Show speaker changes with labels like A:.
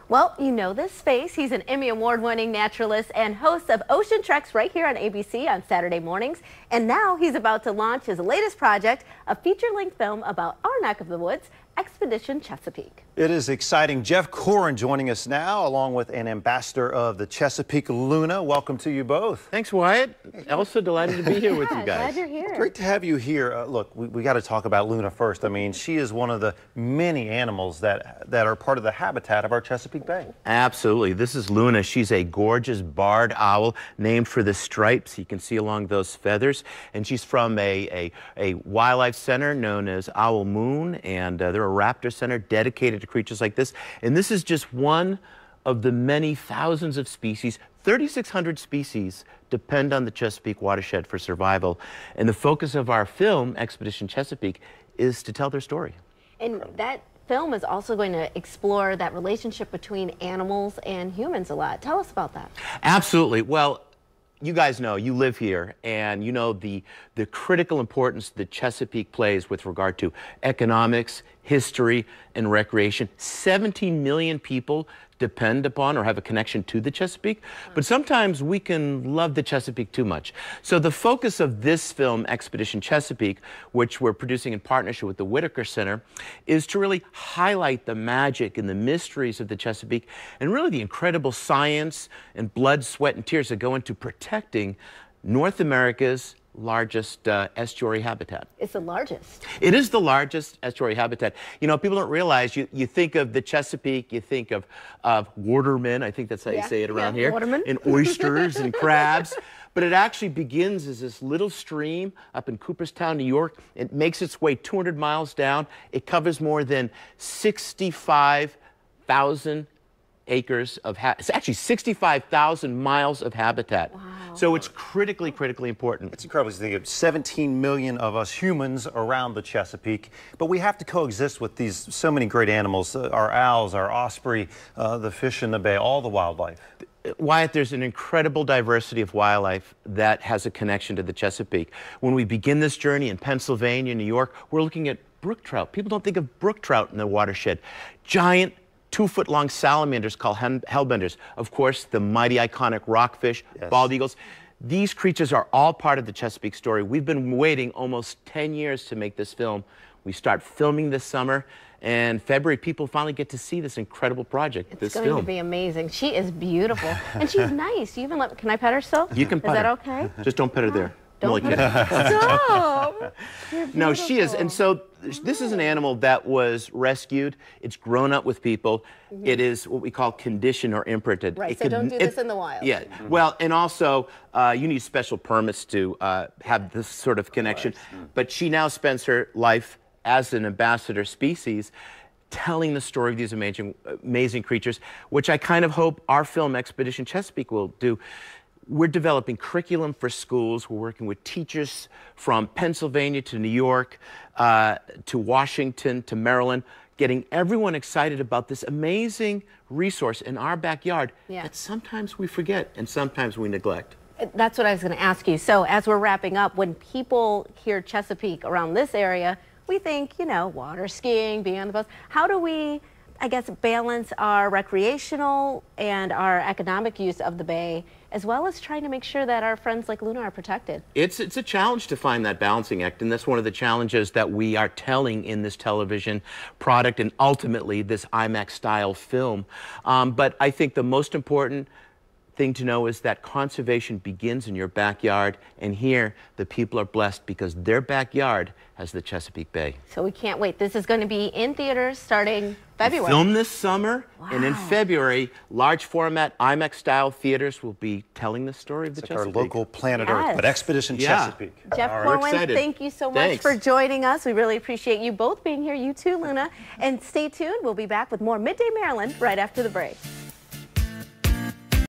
A: Well, you know this face. He's an Emmy Award-winning naturalist and host of Ocean Treks right here on ABC on Saturday mornings. And now he's about to launch his latest project, a feature-length film about our neck of the woods, Expedition Chesapeake. It
B: is exciting. Jeff Corwin joining us now, along with an ambassador of the Chesapeake, Luna. Welcome to you both.
C: Thanks, Wyatt. Elsa, delighted to be here with you guys.
A: Glad you're here.
B: Great to have you here. Look, we got to talk about Luna first. I mean, she is one of the many animals that are part of the habitat of our Chesapeake Bay.
C: Absolutely. This is Luna. She's a gorgeous barred owl named for the stripes you can see along those feathers. And she's from a wildlife center known as Owl Moon, and they're a raptor center dedicated to creatures like this. And this is just one of the many thousands of species. 3,600 species depend on the Chesapeake watershed for survival. And the focus of our film, Expedition Chesapeake, is to tell their story.
A: And that film is also going to explore that relationship between animals and humans a lot. Tell us about that.
C: Absolutely. Well, you guys know, you live here, and you know the critical importance that Chesapeake plays with regard to economics, history, and recreation. 17 million people depend upon or have a connection to the Chesapeake, but sometimes we can love the Chesapeake too much. So the focus of this film, Expedition Chesapeake, which we're producing in partnership with the Whitaker Center, is to really highlight the magic and the mysteries of the Chesapeake and really the incredible science and blood, sweat, and tears that go into protecting North America's largest estuary habitat.
A: It's the largest.
C: It is the largest estuary habitat. You know, people don't realize, you think of the Chesapeake, you think of watermen, I think that's how you say it around here,
A: watermen.
C: And oysters and crabs. But it actually begins as this little stream up in Cooperstown, New York. It makes its way 200 miles down. It covers more than 65,000 acres of it's actually 65,000 miles of habitat.
A: Wow.
C: So it's critically important.
B: It's incredible. You think of 17 million of us humans around the Chesapeake, but we have to coexist with these so many great animals, our owls, our osprey, the fish in the bay, all the wildlife.
C: Wyatt, there's an incredible diversity of wildlife that has a connection to the Chesapeake. When we begin this journey in Pennsylvania, New York, we're looking at brook trout. People don't think of brook trout in the watershed. Giant 2-foot-long salamanders called hellbenders. Of course, the mighty iconic rockfish, bald eagles. These creatures are all part of the Chesapeake story. We've been waiting almost 10 years to make this film. We start filming this summer, and February, people finally get to see this incredible project,
A: It's going to be amazing. She is beautiful, and she's nice. You even can I pet her still?
C: You can pet her.
A: Is that okay?
C: Just don't pet her there.
A: Don't pet her. Stop!
C: No, she is. And so this is an animal that was rescued. It's grown up with people. It is what we call conditioned or imprinted.
A: Right, so don't do this in the wild.
C: Yeah, well, and also you need special permits to have this sort of connection. But she now spends her life as an ambassador species telling the story of these amazing creatures, which I kind of hope our film, Expedition Chesapeake, will do. We're developing curriculum for schools. We're working with teachers from Pennsylvania to New York, to Washington, to Maryland, getting everyone excited about this amazing resource in our backyard that sometimes we forget and sometimes we neglect.
A: That's what I was going to ask you. So as we're wrapping up, when people hear Chesapeake around this area, we think, you know, water skiing, being on the boats. How do we, I guess, balance our recreational and our economic use of the bay, as well as trying to make sure that our friends like Luna are protected?
C: It's a challenge to find that balancing act, and that's one of the challenges that we are telling in this television product and ultimately this IMAX-style film. But I think the most important thing to know is that conservation begins in your backyard, and here the people are blessed because their backyard has the Chesapeake Bay.
A: So we can't wait. This is going to be in theaters starting February.
C: Film this summer, and in February, large format IMAX style theaters will be telling the story of the Chesapeake.
B: Our local planet Earth, but Expedition Chesapeake.
A: Jeff Corwin, thank you so much for joining us. We really appreciate you both being here. You too, Luna. And stay tuned. We'll be back with more Midday Maryland right after the break.